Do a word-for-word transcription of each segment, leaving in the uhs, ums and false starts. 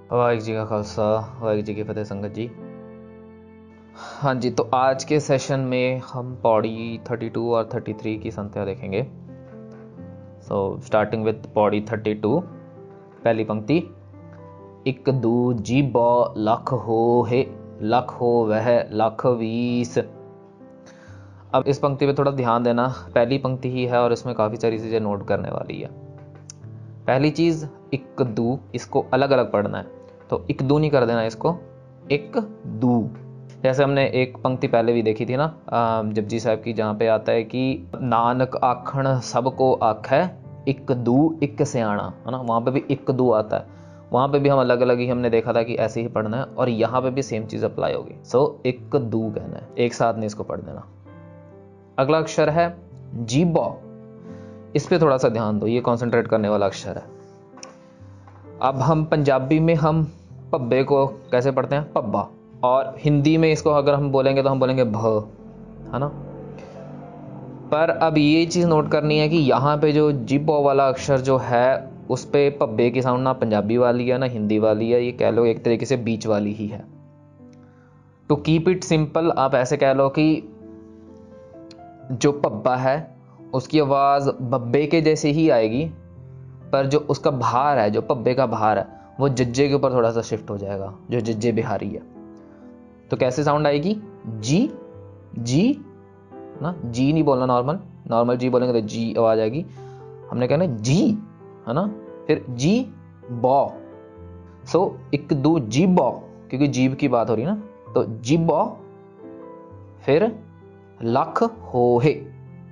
वाहिगुरू जी का खालसा वाहिगुरू जी की फतेह संगत जी। हाँ जी, तो आज के सेशन में हम पौड़ी बत्तीस और तैंतीस की संख्या देखेंगे। सो स्टार्टिंग विद पौड़ी बत्तीस, पहली पंक्ति। इक दू जी बौ लख हो है, लख हो वह लख वीस। अब इस पंक्ति पे थोड़ा ध्यान देना, पहली पंक्ति ही है और इसमें काफ़ी सारी चीज़ें नोट करने वाली है। पहली चीज़ इक दू, इसको अलग अलग पढ़ना है, तो इक दू नहीं कर देना इसको, इक दू। जैसे हमने एक पंक्ति पहले भी देखी थी ना जपजी साहब की, जहाँ पे आता है कि नानक आखण सबको आखै, इक दू इक सियाणा, है ना। वहाँ पे भी इक दू आता है, वहाँ पे भी हम अलग अलग ही हमने देखा था कि ऐसे ही पढ़ना है, और यहाँ पे भी सेम चीज़ अप्लाई होगी। सो इक दू कहना है, एक साथ नहीं इसको पढ़ देना। अगला अक्षर है जीबौ, इस पे थोड़ा सा ध्यान दो, ये कॉन्सेंट्रेट करने वाला अक्षर है। अब हम पंजाबी में हम पब्बे को कैसे पढ़ते हैं, पब्बा, और हिंदी में इसको अगर हम बोलेंगे तो हम बोलेंगे भ, है ना। पर अब ये चीज़ नोट करनी है कि यहाँ पे जो जिब्बो वाला अक्षर जो है उस पे पब्बे की साउंड ना पंजाबी वाली है ना हिंदी वाली है, ये कह लो एक तरीके से बीच वाली ही है। टू कीप इट सिंपल आप ऐसे कह लो कि जो पब्बा है उसकी आवाज़ बब्बे के जैसे ही आएगी, पर जो उसका भार है, जो पब्बे का भार है, वो जज्जे के ऊपर थोड़ा सा शिफ्ट हो जाएगा, जो जज्जे बिहारी है। तो कैसे साउंड आएगी, जी जी ना, जी नहीं बोलना, नॉर्मल नॉर्मल जी बोलेंगे तो जी आवाज आएगी। हमने कहना जी, है ना, फिर जी बौ। सो एक दो जी बौ, क्योंकि जीभ की बात हो रही है ना, तो जी बौ, फिर लख हो है।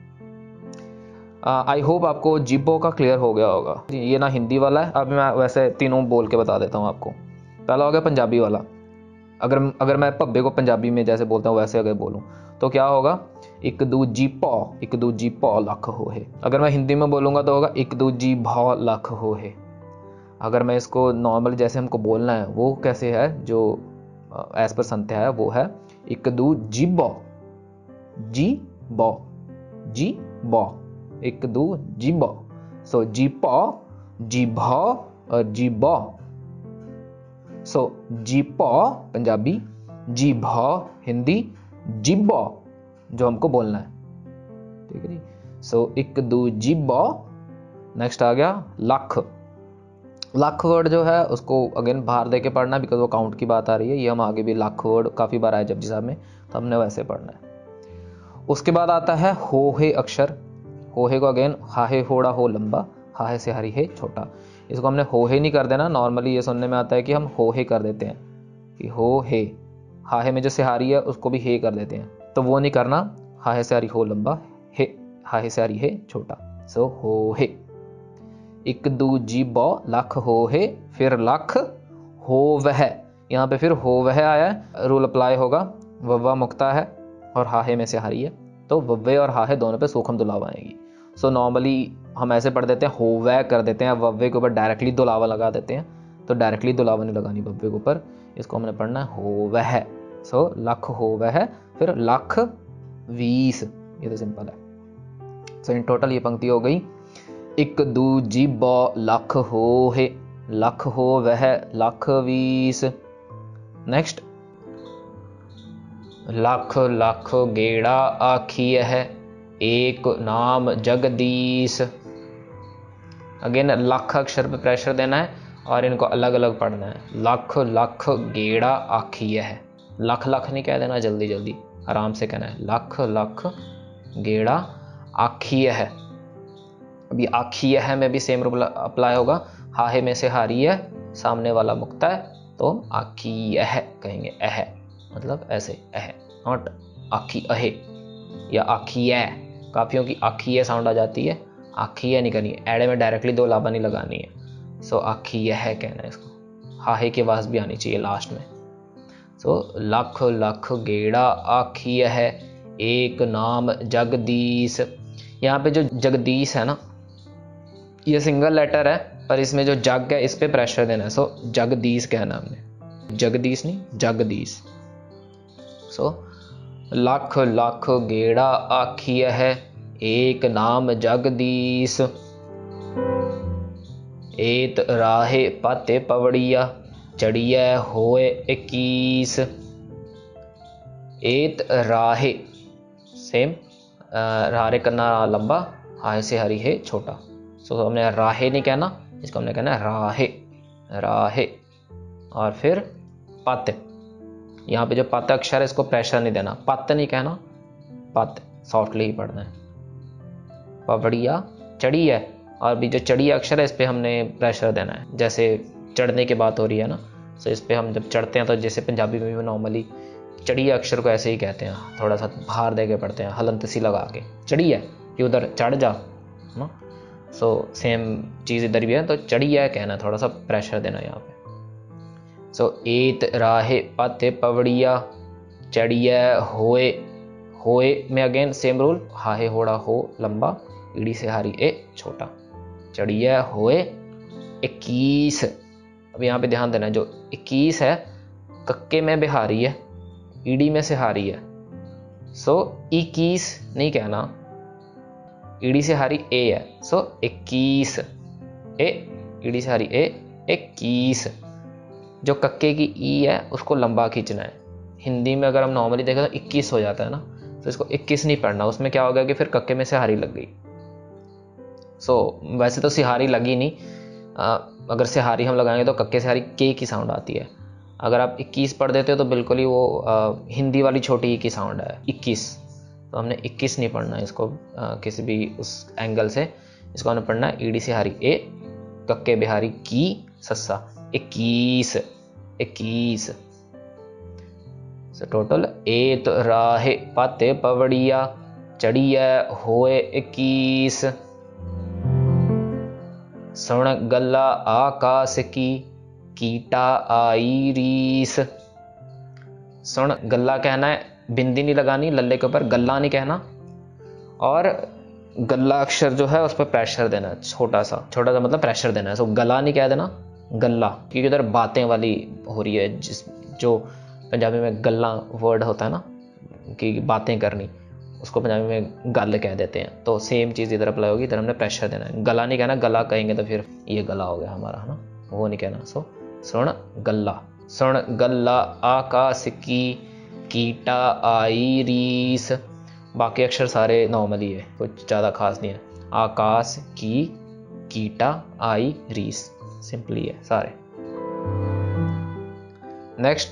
आई होप आपको जिब्बो का क्लियर हो गया होगा। ये ना हिंदी वाला है, अब मैं वैसे तीनों बोल के बता देता हूँ आपको। पहला हो गया पंजाबी वाला, अगर अगर मैं पब्बे को पंजाबी में जैसे बोलता हूँ वैसे अगर बोलूँ तो क्या होगा, एक दू जी पौ, एक दू जी पौ लख हो है। अगर मैं हिंदी में बोलूँगा तो होगा एक दू जी भौ लख हो है। अगर मैं इसको नॉर्मल जैसे हमको बोलना है वो कैसे है, जो एज पर संख्या है वो है एक दू जी बौ, जी बौ, जी बौ, एक दू जी बौ। सो जी पौ, जी भौ और जी बौ। सो जी पौ पंजाबी, जी भौ हिंदी, जिब्बौ जो हमको बोलना है, ठीक है जी। सो एक दू जिब्बौ। नेक्स्ट आ गया लख। लख वर्ड जो है उसको अगेन बाहर देके पढ़ना, बिकॉज वो काउंट की बात आ रही है। ये हम आगे भी लख वर्ड काफी बार आए जपजी साहब में, तो हमने वैसे पढ़ना है। उसके बाद आता है होहे अक्षर। होहे को अगेन हाहे होड़ा हो लंबा, हाहे से हरी है छोटा। इसको हमने होहे नहीं कर देना, नॉर्मली ये सुनने में आता है कि हम होहे कर देते हैं कि हो हे, हाहे में जो सिहारी है उसको भी हे कर देते हैं, तो वो नहीं करना। हाहे से हरी हो लंबा, हे हाहे से हरी है छोटा। सो हो हे। एक दू जी बौ लख हो हे, फिर लख हो वह। यहाँ पे फिर हो वह आया है, रूल अप्लाई होगा, वव्वा मुक्ता है और हाहे में से हारी है, तो वव्वे और हाहे दोनों पे सूखम दुलावा आएगी। सो नॉर्मली हम ऐसे पढ़ देते हैं, हो वह कर देते हैं, वव्वे के ऊपर डायरेक्टली दुलावा लगा देते हैं, तो डायरेक्टली दुलावा नहीं लगानी वव्वे के ऊपर, इसको हमने पढ़ना है हो वह। सो लख हो वह, फिर लख वीस, ये तो सिंपल है। सो इन टोटल ये पंक्ति हो गई, एक दू जी बौ लख हो है, लख हो वह लख वीस। नेक्स्ट, लख लख गेड़ा आखिय है, एक नाम जगदीश। अगेन लख अक्षर पे प्रेशर देना है और इनको अलग अलग पढ़ना है। लख लख गेड़ा आखिय है, लख लख नहीं कह देना, जल्दी जल्दी आराम से कहना है, लख लख गेड़ा आखिय है। अभी आखिय है में भी सेम रूल अप्लाई होगा, हाहे में से हारी है, सामने वाला मुक्ता है, तो आखिय है कहेंगे, अह मतलब ऐसे अह, नॉट आखी अहे या आखिय। काफियों की आखिय साउंड आ जाती है, आखिय नहीं करनी, एड़े में डायरेक्टली दो लाबा नहीं लगानी है। सो आखिय है कहना है इसको, हाहे की आवाज भी आनी चाहिए लास्ट में। सो लख लख गेड़ा आखिय है, एक नाम जगदीश। यहाँ पे जो जगदीश है ना, ये सिंगल लेटर है, पर इसमें जो जग है इस पे प्रेशर देना है। सो जगदीश कहना हमने, जगदीश नहीं जगदीश। सो लख लख गेड़ा आखिय है, एक नाम जगदीश। एत राहे पाते पवड़िया, चढ़िए होए इक्कीस। एत राहे, सेम, रारे करना लंबा, हाय से हरी है छोटा। सो so, हमने राहे नहीं कहना, इसको हमने कहना राहे, राहे। और फिर पत, यहाँ पे जो पत अक्षर है इसको प्रेशर नहीं देना, पत नहीं कहना, पत सॉफ्टली ही पढ़ना है। पवड़िया चढ़ी है, और भी जो चढ़ी अक्षर है इस पे हमने प्रेशर देना है। जैसे चढ़ने की बात हो रही है ना, तो इस पे हम जब चढ़ते हैं तो जैसे पंजाबी में भी नॉर्मली चढ़ी अक्षर को ऐसे ही कहते हैं, थोड़ा सा भार दे के पढ़ते हैं, हलंत सी लगा के, चढ़ी है कि उधर चढ़ जा ना। सो सेम चीज़ इधर भी है, तो चढ़ी है कहना, थोड़ा सा प्रेशर देना यहाँ पे। सो so, एत राहे पते पवड़िया चढ़िए होए, होए में अगेन सेम रूल, हाहे होड़ा हो लंबा, ईड़ी से हारी ए छोटा, चढ़िए होए इक्कीस। अब यहाँ पे ध्यान देना, जो इक्कीस है कक्के में बिहारी है, ईडी में से हारी है। सो so, इक्कीस नहीं कहना, ईडी से हारी ए है। सो so, इक्कीस, ए ईडी से हारी ए, इक्कीस। जो कक्के की ई है उसको लंबा खींचना है। हिंदी में अगर हम नॉर्मली देखें तो इक्कीस हो जाता है ना, तो इसको इक्कीस नहीं पढ़ना, उसमें क्या होगा कि फिर कक्के में से हारी लग गई। सो so, वैसे तो सिहारी लगी नहीं, आ, अगर सिहारी हम लगाएंगे तो कक्के से हारी के की साउंड आती है। अगर आप इक्कीस पढ़ देते हो तो बिल्कुल ही वो आ, हिंदी वाली छोटी ई की साउंड है, इक्कीस। तो हमने इक्कीस नहीं पढ़ना इसको आ, किसी भी उस एंगल से, इसको हमने पढ़ना है ईडी से हारी ए, कक्के बिहारी की, सस्सा, इक्कीस, इक्कीस। सो टोटल एत राहे पाते पवड़िया चढ़िए होए इक्कीस। सुन गल्ला आकाश की कीटा आई रीस। सुन गल्ला कहना है, बिंदी नहीं लगानी लल्ले के ऊपर, गल्ला नहीं कहना, और गल्ला अक्षर जो है उस पर प्रेशर देना है, छोटा सा, छोटा सा मतलब प्रेशर देना है। सो गला नहीं कह देना, गल्ला, क्योंकि उधर बातें वाली हो रही है, जिस जो पंजाबी में गल्ला वर्ड होता है ना कि बातें करनी, उसको पंजाबी में गल कह देते हैं। तो सेम चीज़ इधर अप्लाई होगी, इधर हमने प्रेशर देना है। गला नहीं कहना, गला कहेंगे तो फिर ये गला हो गया हमारा, है ना, वो नहीं कहना। सो सुन गल्ला, सुन गल्ला आकाश की कीटा आई रीस। बाकी अक्षर सारे नॉर्मली है, कुछ ज़्यादा खास नहीं है। आकाश की कीटा आई रीस, सिंपली है सारे। नेक्स्ट,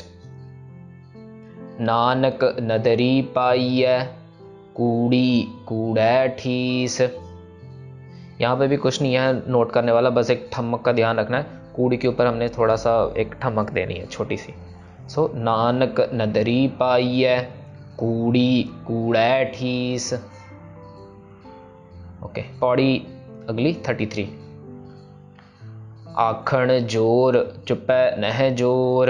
नानक नदरी पाइय कूड़ी कूड़ै ठीस। यहाँ पे भी कुछ नहीं है नोट करने वाला, बस एक ठमक का ध्यान रखना है। कूड़ी के ऊपर हमने थोड़ा सा एक ठमक देनी है छोटी सी। सो so, नानक नदरी पाइय कूड़ी कूड़ै ठीस। ओके, पौड़ी अगली थर्टी थ्री। आखण जोर चुपै नह जोर।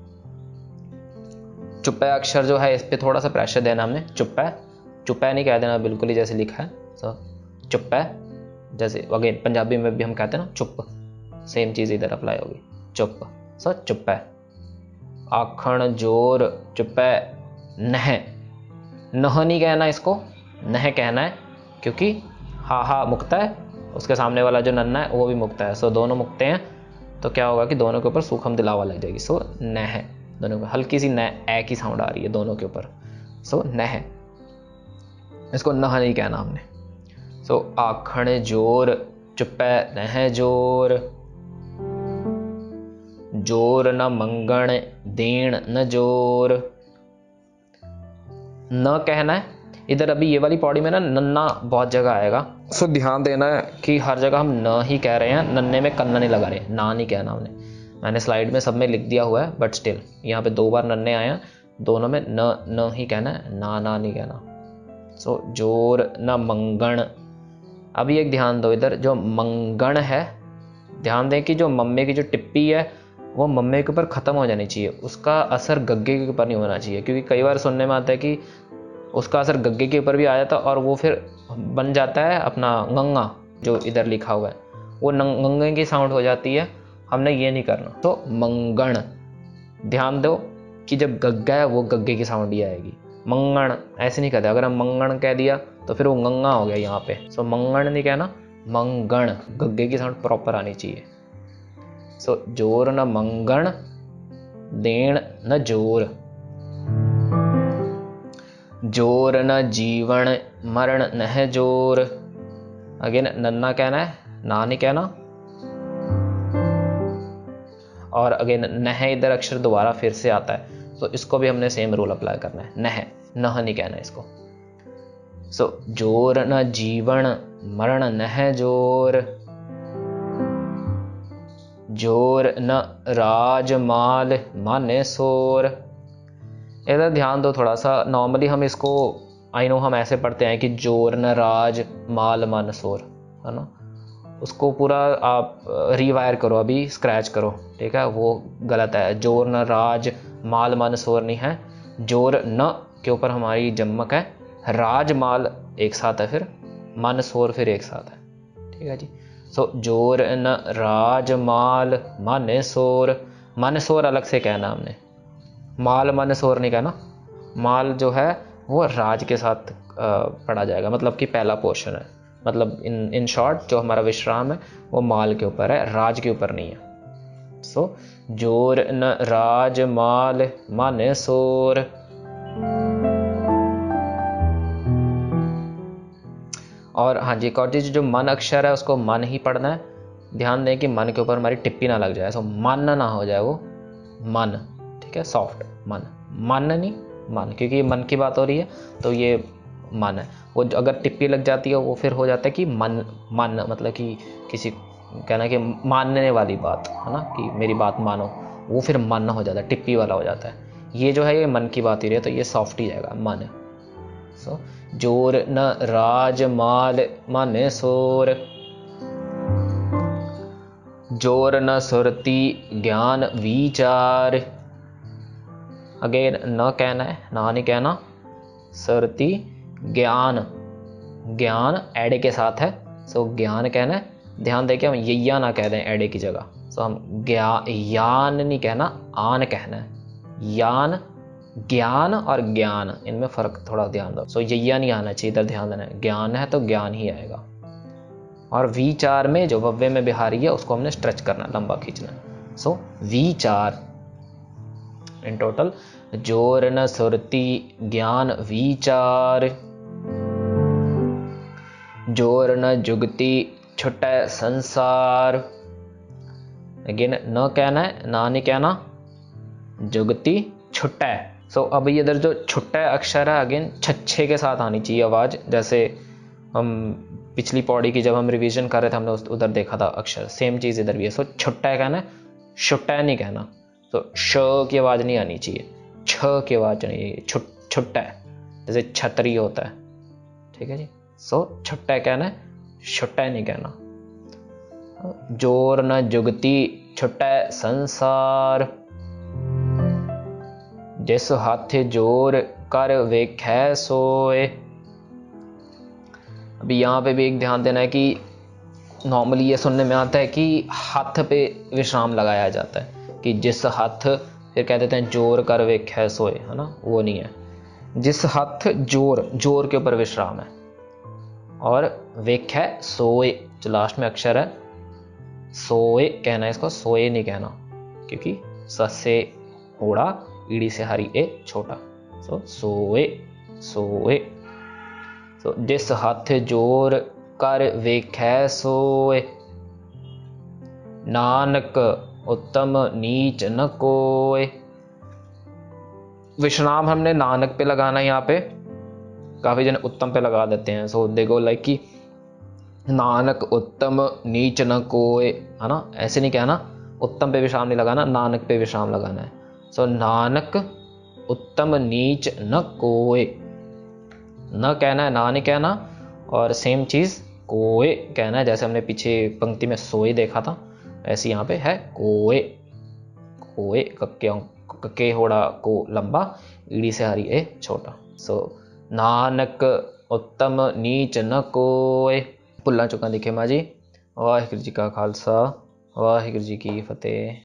चुपै अक्षर जो है इस पे थोड़ा सा प्रेशर देना हमने, चुपै, चुपै नहीं कह देना बिल्कुल ही जैसे लिखा है। सो so, चुपै, जैसे अगेन पंजाबी में भी हम कहते हैं ना चुप, सेम चीज़ इधर अप्लाई होगी, चुप। सो so, चुपै। आखण जोर चुपै नह, नह नहीं कहना इसको, नह कहना है, क्योंकि हा हा मुक्ता है, उसके सामने वाला जो नन्ना है वो भी मुक्ता है। सो so, दोनों मुक्ते हैं, तो क्या होगा कि दोनों के ऊपर सूखम दिलावा लग जाएगी। सो so, नह, दोनों को हल्की सी न ए की साउंड आ रही है दोनों के ऊपर। सो so, नह, इसको नह नहीं कहना हमने। सो so, आखण जोर चुपै नह जोर। जोर न मंगण देण न जोर। न कहना है इधर, अभी ये वाली पौड़ी में ना नन्ना बहुत जगह आएगा। सो so, ध्यान देना है कि हर जगह हम न ही कह रहे हैं, नन्ने में कन्ना नहीं लगा रहे, ना नहीं कहना हमने। मैंने स्लाइड में सब में लिख दिया हुआ है, बट स्टिल यहाँ पे दो बार नन्ने आए हैं, दोनों में न न ही कहना है, ना ना नहीं कहना। सो so, जोर न मंगण। अभी एक ध्यान दो, इधर जो मंगण है, ध्यान दें कि जो मम्मे की जो टिप्पी है वो मम्मे के ऊपर ख़त्म हो जानी चाहिए, उसका असर गग्गे के ऊपर नहीं होना चाहिए। क्योंकि कई बार सुनने में आता है कि उसका असर गग्गे के ऊपर भी आ जाता है और वो फिर बन जाता है अपना गंगा, जो इधर लिखा हुआ है वो गंगे की साउंड हो जाती है। हमने ये नहीं करना। तो मंगण, ध्यान दो कि जब गग्गा है वो गग्गे की साउंड ही आएगी, मंगण ऐसे नहीं कहते। अगर हम मंगण कह दिया तो फिर वो गंगा हो गया यहाँ पे। सो मंगण नहीं कहना, मंगण, गग्गे की साउंड प्रॉपर आनी चाहिए। सो जोर न मंगण देण न जोर, जोर न जीवन मरण नह जोर। अगेन नन्ना कहना है, ना नहीं कहना। और अगेन नह इधर अक्षर दोबारा फिर से आता है, तो इसको भी हमने सेम रूल अप्लाई करना है, नह नह नहीं कहना इसको। सो so, जोर न जीवन मरण नह जोर, जोर न राज माल माने सोर। इधर ध्यान दो थोड़ा सा, नॉर्मली हम इसको आई नो हम ऐसे पढ़ते हैं कि जोर न राज माल मन सोर, है ना। उसको पूरा आप रीवायर करो, अभी स्क्रैच करो, ठीक है, वो गलत है। जोर न राज माल मन सोर नहीं है, जोर न के ऊपर हमारी जम्मक है, राज माल एक साथ है, फिर मन सोर फिर एक साथ है, ठीक है जी। सो so, जोर न राज माल माने सोर, मन सोर अलग से कहना हमने, माल मन सोर नहीं कहना। माल जो है वो राज के साथ पढ़ा जाएगा, मतलब कि पहला पोर्शन है, मतलब इन इन शॉर्ट जो हमारा विश्राम है वो माल के ऊपर है, राज के ऊपर नहीं है। सो so, जोर न राज माल माने सोर। और हाँ जी, एक और चीज, जो मन अक्षर है उसको मन ही पढ़ना है। ध्यान दें कि मन के ऊपर हमारी टिप्पी ना लग जाए, सो मन ना हो जाए वो मन, ठीक है, सॉफ्ट मन, मन नहीं मन, क्योंकि मन की बात हो रही है तो ये मन है। वो अगर टिप्पी लग जाती है वो फिर हो जाता है कि मन, मन मतलब कि किसी कहना कि मानने वाली बात है ना, कि मेरी बात मानो, वो फिर मन हो जाता है, टिप्पी वाला हो जाता है। ये जो है ये मन की बात ही रही है, तो ये सॉफ्ट ही जाएगा मन। सो so, जोर न राज माल माने सोर, जोर न सुरती ज्ञान विचार। अगेन न कहना है, ना नहीं कहना। सुरती ज्ञान, ज्ञान एडे के साथ है, सो ज्ञान कहना है। ध्यान दें कि हम यया ना कह दें एडे की जगह, सो हम ज्ञा यान नहीं कहना, आन कहना है। यान, ज्ञान और ज्ञान, इनमें फर्क थोड़ा ध्यान दो। सो यया नहीं आना चाहिए, इधर ध्यान देना है, ज्ञान है तो ज्ञान ही आएगा। और विचार में जो वव्य में बिहारी है उसको हमने स्ट्रेच करना, लंबा खींचना। सो विचार इन टोटल, जोर न सुरती ज्ञान विचार, जोर न जुगती छुटै संसार। अगेन न कहना है, ना नहीं कहना। जुगती छुटै, सो so, अब इधर जो छुट्टा अक्षर है अगेन छच्छे के साथ आनी चाहिए आवाज। जैसे हम पिछली पौड़ी की जब हम रिवीजन कर रहे थे हमने उधर देखा था अक्षर, सेम चीज इधर भी है। सो so, छुट्टा कहना है, छुट्टा नहीं कहना। तो so, श की आवाज नहीं आनी चाहिए, छ की आवाज नहीं चाहिए, छुट छुट्टा जैसे छतरी होता है, ठीक है जी। सो so, छुट्टा कहना है, छुट्टा नहीं कहना। जोर न जुगती छुट्टा संसार, जिस हाथ जोर कर वेखै सोए। अभी यहाँ पे भी एक ध्यान देना है कि नॉर्मली ये सुनने में आता है कि हाथ पे विश्राम लगाया जाता है, कि जिस हाथ, फिर कह देते हैं जोर कर वेखै सोए, है ना, वो नहीं है। जिस हाथ जोर, जोर के ऊपर विश्राम है। और वेखै सोए जो लास्ट में अक्षर है, सोए कहना है इसको, सोए नहीं कहना, क्योंकि स से ओड़ा, ईड़ी से हरी ए छोटा। सो सोए सोए। सो जिस हाथ जोर कर वेखै सोए, नानक उत्तम नीच न कोय। विश्राम हमने नानक पे लगाना है, यहाँ पे काफी जन उत्तम पे लगा देते हैं। सो देखो लाइक कि नानक उत्तम नीच न कोय, है ना, ऐसे नहीं कहना। उत्तम पे विश्राम नहीं लगाना, नानक पे विश्राम लगाना है। सो so, नानक उत्तम नीच न कोय, न कहना है, ना नहीं कहना। और सेम चीज कोय कहना है, जैसे हमने पीछे पंक्ति में सोए देखा था, ऐसे यहाँ पे है कोय। कोय कक्के कक्के होड़ा को लंबा, ईड़ी से हरी ए छोटा। सो so, नानक उत्तम नीच न कोय। भुल्ला चुका दिखे माँ जी। वाहिगुरू जी का खालसा, वाहिगुरू जी की फतेह।